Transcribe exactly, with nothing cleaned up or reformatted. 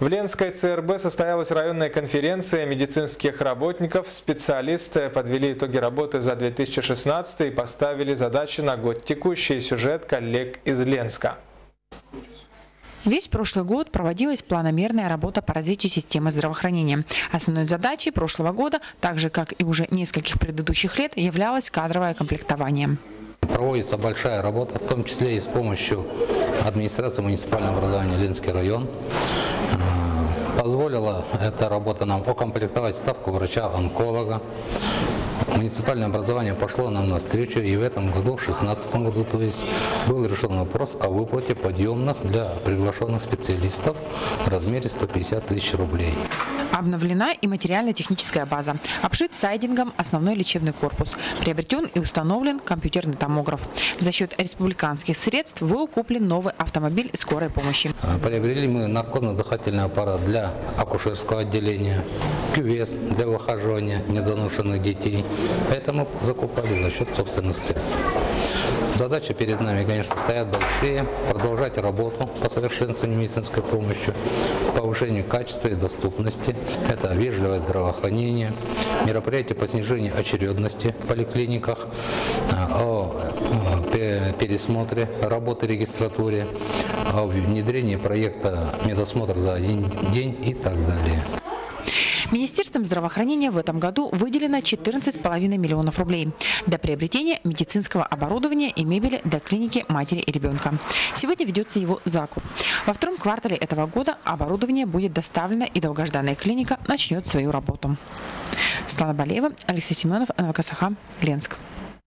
В Ленской ЦРБ состоялась районная конференция медицинских работников. Специалисты подвели итоги работы за две тысячи шестнадцатый и поставили задачи на год текущий. Сюжет коллег из Ленска. Весь прошлый год проводилась планомерная работа по развитию системы здравоохранения. Основной задачей прошлого года, так же как и уже нескольких предыдущих лет, являлось кадровое комплектование. Проводится большая работа, в том числе и с помощью администрации муниципального образования Ленский район. Позволила эта работа нам укомплектовать ставку врача-онколога. Муниципальное образование пошло нам навстречу, и в этом году, в две тысячи шестнадцатом году, то есть, был решен вопрос о выплате подъемных для приглашенных специалистов в размере ста пятидесяти тысяч рублей. Обновлена и материально-техническая база. Обшит сайдингом основной лечебный корпус. Приобретен и установлен компьютерный томограф. За счет республиканских средств был куплен новый автомобиль скорой помощи. Приобрели мы наркозно-дыхательный аппарат для акушерского отделения, кювез для выхаживания недоношенных детей. Это мы закупали за счет собственных средств. Задачи перед нами, конечно, стоят большие. Продолжать работу по совершенствованию медицинской помощи, повышению качества и доступности. Это вежливое здравоохранение, мероприятия по снижению очередности в поликлиниках, о пересмотре работы регистратуры, о внедрении проекта медосмотр за один день и так далее. Министерством здравоохранения в этом году выделено четырнадцать с половиной миллионов рублей для приобретения медицинского оборудования и мебели для клиники матери и ребенка. Сегодня ведется его закуп. Во втором квартале этого года оборудование будет доставлено, и долгожданная клиника начнет свою работу. Светлана Балеева, Алексей Семенов, эн вэ ка Саха, Ленск.